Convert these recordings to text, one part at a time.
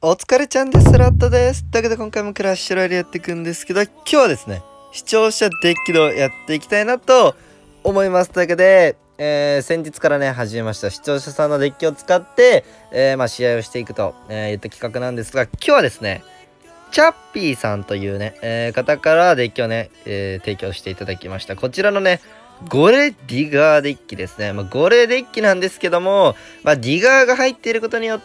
お疲れちゃんです。ラットです。というわけで今回もクラッシュロイヤルやっていくんですけど、今日はですね、視聴者デッキをやっていきたいなと思います。というわけで、先日からね、始めました視聴者さんのデッキを使って、試合をしていくと、いった企画なんですが、今日はですね、チャッピーさんというね、方からデッキをね、提供していただきました。こちらのね、ゴレディガーデッキですね。ゴレデッキなんですけども、ディガーが入っていることによって、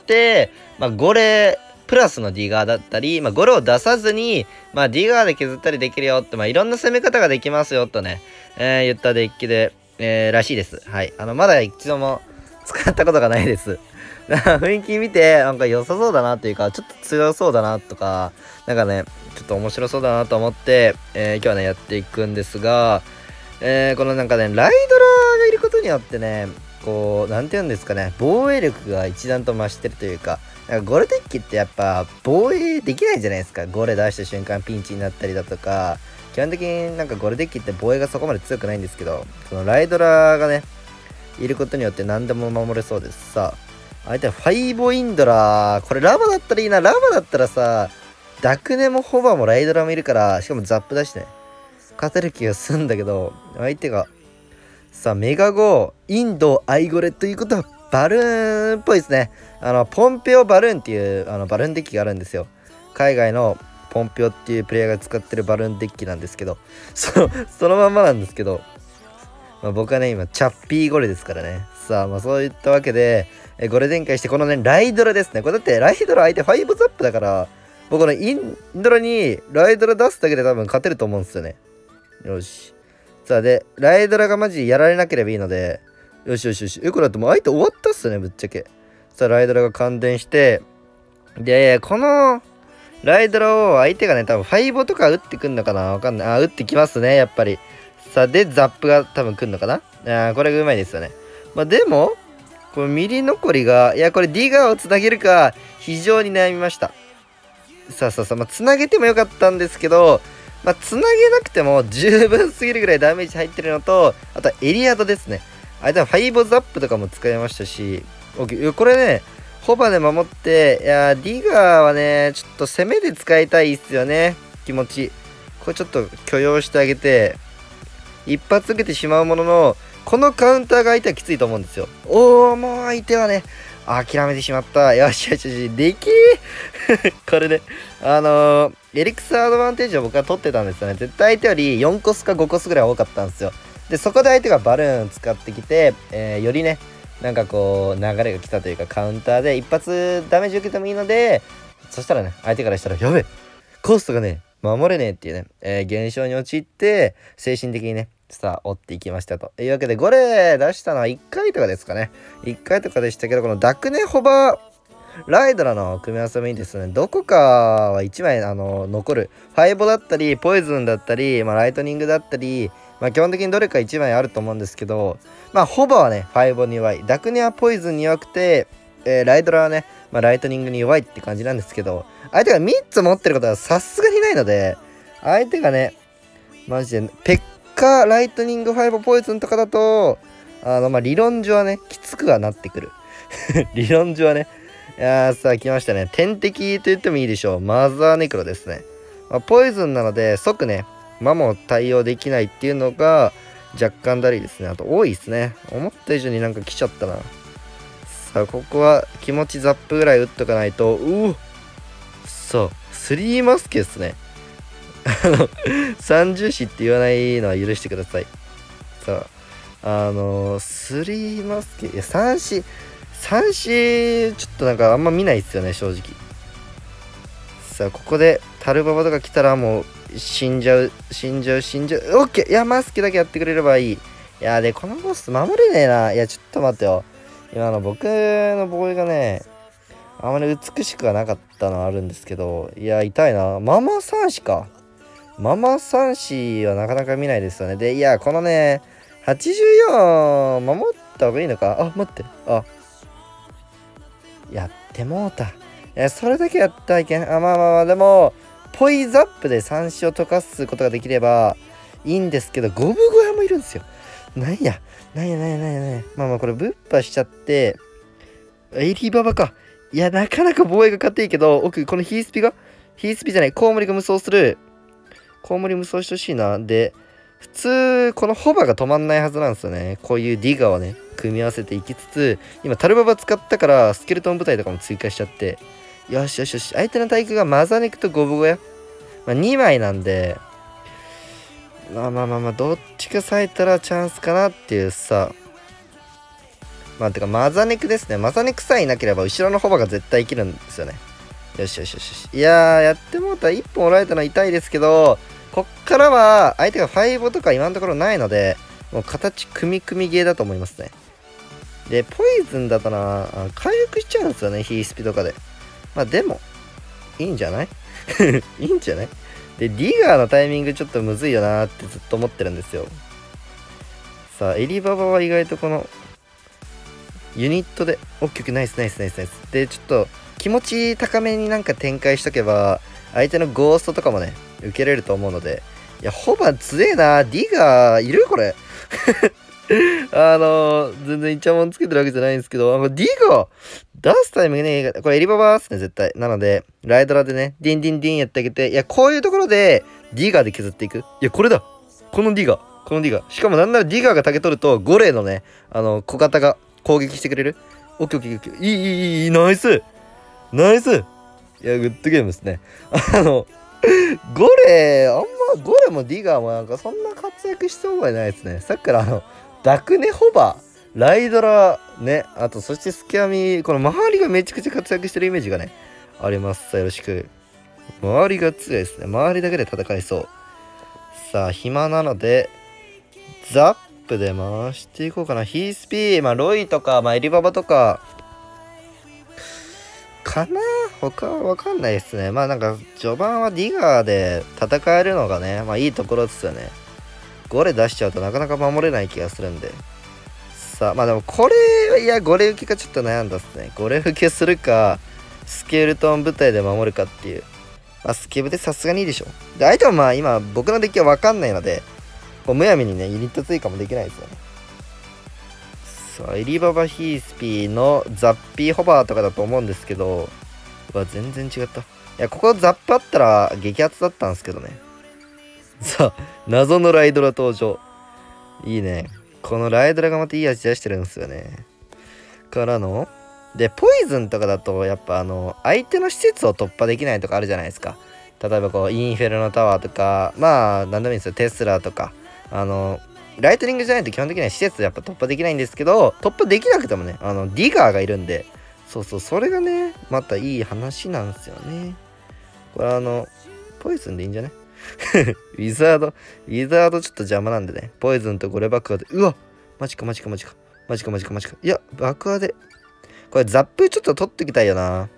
ゴレプラスのディガーだったり、ゴレを出さずに、ディガーで削ったりできるよって、いろんな攻め方ができますよとね、言ったデッキで、らしいです。はい。まだ一度も使ったことがないです。雰囲気見て、なんか良さそうだなっていうか、ちょっと強そうだなとか、なんかね、ちょっと面白そうだなと思って、今日はね、やっていくんですが、このなんかね、ライドラーがいることによってね、こう、なんて言うんですかね、防衛力が一段と増してるというか、なんかゴレデッキってやっぱ防衛できないじゃないですか。ゴレ出した瞬間ピンチになったりだとか、基本的になんかゴレデッキって防衛がそこまで強くないんですけど、このライドラーがね、いることによって何でも守れそうですさ。相手はファイボインドラー。これラバだったらいいな。ラバだったらさ、ダクネもホバもライドラもいるから、しかもザップだしね。勝てる気がするんだけど、相手が、さあ、メガゴー、インド、アイゴレということは、バルーンっぽいですね。ポンペオバルーンっていう、バルーンデッキがあるんですよ。海外のポンペオっていうプレイヤーが使ってるバルーンデッキなんですけど、そのまんまなんですけど、僕はね、今、チャッピーゴレですからね。さあ、そういったわけで、ゴレ展開して、このね、ライドラですね。これだって、ライドラ相手5ザップだから、僕のインドラにライドラ出すだけで多分勝てると思うんですよね。よし。さあ、で、ライドラがマジやられなければいいので、よしよしよし。これだってもう相手終わったっすね、ぶっちゃけ。さあ、ライドラが感電して、で、この、ライドラを相手がね、多分5とか打ってくんのかなわかんない。打ってきますね、やっぱり。さあ、で、ザップが多分来んのかなこれがうまいですよね。でも、このミリ残りが、いや、これディガーをつなげるか、非常に悩みました。さあ、つなげてもよかったんですけど、つなげなくても十分すぎるぐらいダメージ入ってるのと、あとはエリアドですね。あれでも5ザップとかも使いましたし、これね、ホバで守って、いや、ディガーはね、ちょっと攻めで使いたいっすよね。気持ち。これちょっと許容してあげて、一発受けてしまうものの、このカウンターが相手はきついと思うんですよ。もう相手はね、諦めてしまった。よしよしよし、できーこれで、エリクスアドバンテージを僕は取ってたんですよね。絶対相手より4コスか5コスぐらい多かったんですよ。で、そこで相手がバルーン使ってきて、よりね、なんかこう、流れが来たというか、カウンターで一発ダメージ受けてもいいので、そしたらね、相手からしたら、やべえコストがね、守れねえっていうね、現象に陥って、精神的にね、さあ、追っていきましたというわけで、ゴレ出したのは1回とかですかね。1回とかでしたけど、このダクネホバライドラの組み合わせもいいですね。どこかは1枚残る。ファイボだったり、ポイズンだったり、ライトニングだったり、基本的にどれか1枚あると思うんですけど、ホバはね、ファイボに弱い。ダクネはポイズンに弱くて、ライドラはね、ライトニングに弱いって感じなんですけど、相手が3つ持ってることはさすがにないので、相手がね、マジで、ペッカー、ライトニング、ファイボ、ポイズンとかだと、理論上はね、きつくはなってくる。理論上はね。いやーさあ来ましたね。天敵と言ってもいいでしょう。マザーネクロですね。ポイズンなので即ね、魔も対応できないっていうのが若干だりですね。あと多いですね。思った以上になんか来ちゃったな。さあここは気持ちザップぐらい打っとかないと、さあ、スリーマスケですね。三重視って言わないのは許してください。さあ、スリーマスケ、いや、三子、ちょっとなんかあんま見ないっすよね、正直。さあ、ここでタルババとか来たらもう死んじゃう。オッケー。いや、マスケだけやってくれればいい。いや、で、このボス守れねえな。いや、ちょっと待ってよ。今の僕の防衛がね、あまり美しくはなかったのはあるんですけど、いや、痛いな。ママ三子か。ママ三子はなかなか見ないですよね。で、いや、このね、84守った方がいいのか。待って。やってもうた。それだけやったらいけん。でも、ポイザップで三子を溶かすことができればいいんですけど、ゴブ小屋もいるんですよ。なんや。これ、ぶっ破しちゃって、エリババか。 いや、なかなか防衛が勝っていいけど、奥、このヒースピじゃない、コウモリが無双する。コウモリ無双してほしいな。で、普通、このホバが止まんないはずなんですよね。こういうディガーをね、組み合わせていきつつ、今、タルババ使ったから、スケルトン部隊とかも追加しちゃって、よしよしよし、相手の対空がマザネクとゴブゴや。まあ、2枚なんで、まあ、どっちか割いたらチャンスかなっていうさ。まあ、てか、マザネクですね。マザネクさえいなければ、後ろのホバが絶対生きるんですよね。よしよしよしよし。いやー、やってもうたら1本折られたの痛いですけど、こっからは、相手が5とか今のところないので、もう形組みゲーだと思いますね。で、ポイズンだとな、回復しちゃうんですよね、ヒースピとかで。まあ、でも、いいんじゃないいいんじゃないで、ディガーのタイミングちょっとむずいよなーってずっと思ってるんですよ。さあ、エリババは意外とこの、ユニットで、オッケーオッケー、ナイスナイスナイスナイス。で、ちょっと、気持ち高めになんか展開しとけば、相手のゴーストとかもね、受けれると思うので。いや、ホバ強えな。ディガー、いるこれ。全然イチャモンつけてるわけじゃないんですけど、ディガー、出すタイミングね、これエリババーっすね、絶対。なので、ライドラでね、ディンディンディンやってあげて、いや、こういうところで、ディガーで削っていく。いや、これだ。このディガー。しかもなんならディガーが竹取ると、ゴレのね、小型が攻撃してくれる。オッケーオッケーオッケー。いい、ナイス。いや、グッドゲームですね。ゴレもディガーもなんかそんな活躍して覚えないですね。さっきからダクネホバ、ライドラ、ね、あとそしてスキャミ、この周りがめちゃくちゃ活躍してるイメージがね、あります。さあよろしく。周りが強いですね。周りだけで戦いそう。さあ、暇なので、ザップで回していこうかな。ヒースピー、ロイとか、エリババとか、かな他はわかんないですね。なんか、序盤はディガーで戦えるのがね、いいところですよね。ゴレ出しちゃうとなかなか守れない気がするんで。さあ、でもこれ、いや、ゴレ受けがちょっと悩んだっすね。ゴレ受けするか、スケルトン部隊で守るかっていう。スケブでさすがにいいでしょ。で、相手は今、僕のデッキはわかんないので、むやみにね、ユニット追加もできないですよね。さあ、エリババヒースピーのザッピーホバーとかだと思うんですけど、全然違った。いや、ここザップあったら激アツだったんですけどね。さあ、謎のライドラ登場。いいね。このライドラがまたいい味出してるんですよね。からの、で、ポイズンとかだと、やっぱ相手の施設を突破できないとかあるじゃないですか。例えばインフェルノタワーとか、なんでもいいんですよ。テスラとか。ライトニングじゃないと基本的には施設やっぱ突破できないんですけど、突破できなくてもね、ディガーがいるんで、そう、それがね、またいい話なんですよね。これポイズンでいいんじゃねウィザードちょっと邪魔なんでね。ポイズンとゴレ爆破で、うわマジか。いや、爆破で。これザップちょっと取ってきたいよな。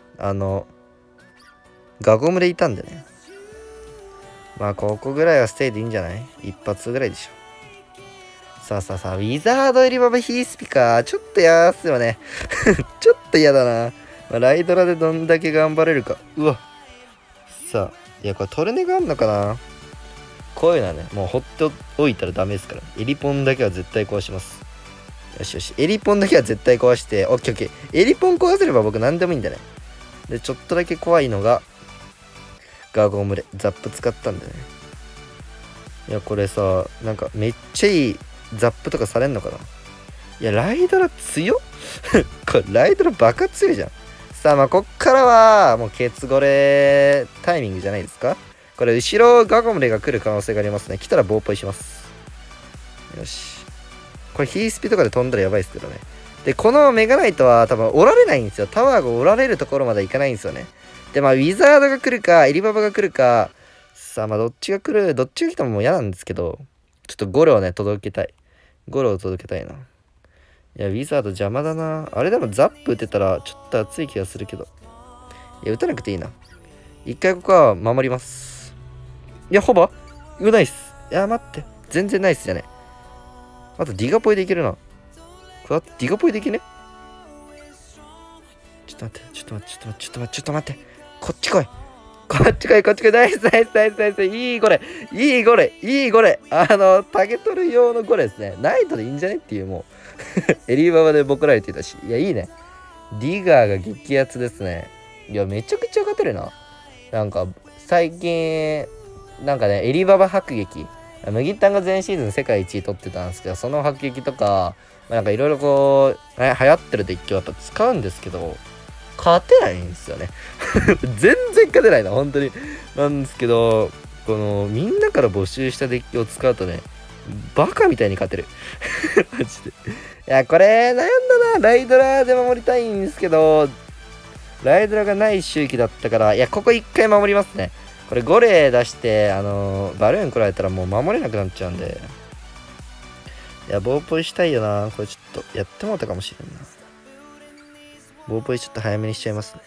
ガゴムでいたんでね。ここぐらいはステイでいいんじゃない？一発ぐらいでしょ。さあ、ウィザードエリババヒースピか。ちょっと嫌っすよね。ちょっと嫌だな。ライドラでどんだけ頑張れるか。うわ。さあ、いや、これトルネがあんのかな？こういうのはね、もうほっておいたらダメですから。エリポンだけは絶対壊します。よし。エリポンだけは絶対壊して、オッケー。エリポン壊せれば僕何でもいいんだね。で、ちょっとだけ怖いのが、ガゴムレ。ザップ使ったんだね。いや、これさ、なんかめっちゃいいザップとかされんのかな？いや、ライドラ強っこれ、ライドラバカ強いじゃん。さあ、こっからは、もうケツゴレタイミングじゃないですか？これ、後ろガゴムレが来る可能性がありますね。来たら棒ポイします。よし。これ、ヒースピとかで飛んだらやばいですけどね。で、このメガナイトは多分折られないんですよ。タワーが折られるところまでいかないんですよね。で、ウィザードが来るか、エリババが来るか、さあ、どっちが来てももう嫌なんですけど、ちょっとゴレをね、届けたい。な。いや、ウィザード邪魔だな。あれでもザップ打てたらちょっと熱い気がするけど。いや、打たなくていいな。一回ここは守ります。いや、ホバナイス。いや、待って。全然ナイスじゃね。あとディガポイでいけるな。これディガポイでいけね？ちょっと待って。こっち来い。ナイス。いいゴレ。タゲ取る用のゴレですね。ナイトでいいんじゃねっていう、もう。エリーババでボコられてたし。いや、いいね。 ディガーが激アツですね。いや、めちゃくちゃ勝てるな。なんか、最近、なんかね、エリババ迫撃。麦タンが前シーズン世界一位取ってたんですけど、その迫撃とか、なんかいろいろこう、流行ってるデッキをやっぱ使うんですけど、勝てないんですよね。全然勝てないな、本当に。なんですけど、この、みんなから募集したデッキを使うとね、バカみたいに勝てる。マジで。いや、これ、悩んだな。ライドラで守りたいんですけど、ライドラがない周期だったから、いや、ここ一回守りますね。これ5例出して、バルーン来られたらもう守れなくなっちゃうんで。いや、ボーポイしたいよな。これちょっと、やってもうたかもしれんな。ボーポイちょっと早めにしちゃいますね。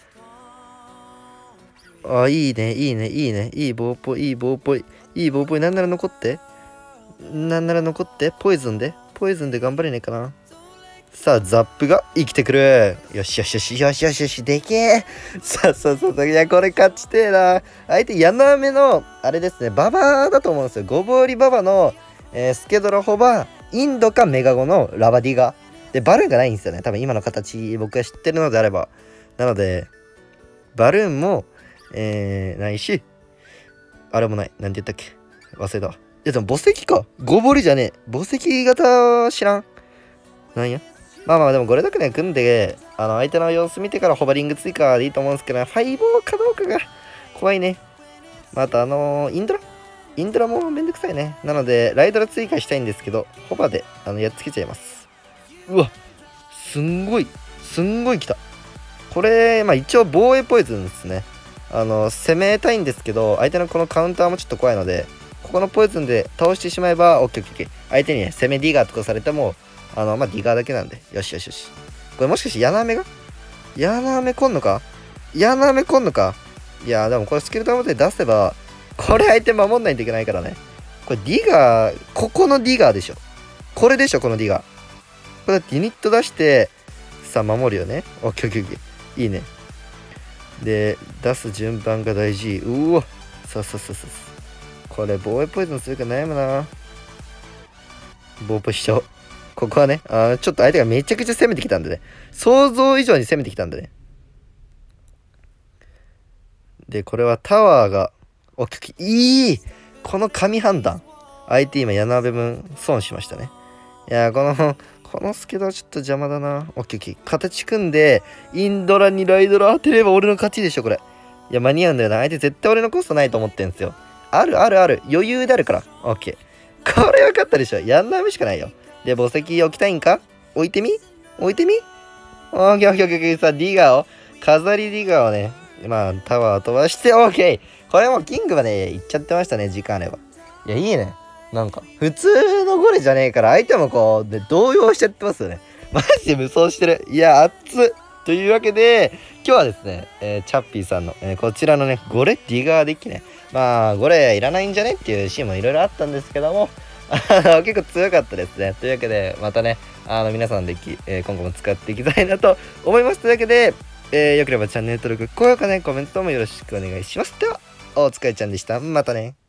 あ、いいね、いいね、いいね。いいボーポイ、いいボーポイ。いいボーポイ、なんなら残って。なんなら残って。ポイズンで頑張れねえかな。さあ、ザップが生きてくる。よしよしよしよしよしよし、でけえ。さあ、そうそうそう。いや、これ勝ちてえな。相手、ヤナメの、あれですね、ババだと思うんですよ。ゴボウリババの、スケドラホバ、インドかメガゴのラバディガ。で、バルーンがないんですよね。多分今の形、僕が知ってるのであれば。なので、バルーンも、ないし、あれもない。なんて言ったっけ忘れたわ。いや、でも墓石か。ゴボウリじゃねえ。墓石型知らん。なんやまあまあでもこれだけね組んで相手の様子見てからホバリング追加でいいと思うんですけど、ファイボーかどうかが怖いね。またインドラもめんどくさいね。なのでライドラ追加したいんですけど、ホバでやっつけちゃいます。うわ、すんごい来た。これまあ一応防衛ポイズンですね。攻めたいんですけど、相手のこのカウンターもちょっと怖いので、ここのポイズンで倒してしまえばオッケーオッケー。相手にね攻めディガーとかされてもまあ、ディガーだけなんで。よしよしよし。これもしかしてヤナメ来んのかいやー、でもこれスキルターで出せば、これ相手守んないといけないからね。これディガー、ここのディガーでしょ。これでしょ、このディガー。これだってユニット出して、さあ守るよね。オッケーオッケーオッケー。いいね。で、出す順番が大事。うわ。そう。これ防衛ポイズンするか悩むな。防ポしちゃおう。ここはね、ちょっと相手がめちゃくちゃ攻めてきたんでね。想像以上に攻めてきたんでね。で、これはタワーが、いいこの神判断。相手今、柳部分損しましたね。いやこのスケドはちょっと邪魔だな。オッケー。形組んで、インドラにライドラ当てれば俺の勝ちでしょ、これ。いや、間に合うんだよな。相手絶対俺のコストないと思ってんすよ。ある。余裕であるから。オッケー。これは勝ったでしょ。柳部しかないよ。で、墓石置きたいんか置いてみオッケー。さあ、ディガーを、飾りディガーをね、まあ、タワーを飛ばして、オッケー。これもうキングまで行っちゃってましたね、時間あれば。いや、いいね。なんか、普通のゴレじゃねえから、相手もこう、で、動揺しちゃってますよね。マジで無双してる。いや、熱っ。というわけで、今日はですね、チャッピーさんの、こちらのね、ゴレディガーデッキね。まあ、ゴレいらないんじゃねっていうシーンもいろいろあったんですけども、結構強かったですね。というわけで、またね、皆さんのデッキ、今後も使っていきたいなと思います。というわけで、よければチャンネル登録、高評価ね、コメントもよろしくお願いします。では、お疲れちゃんでした。またね。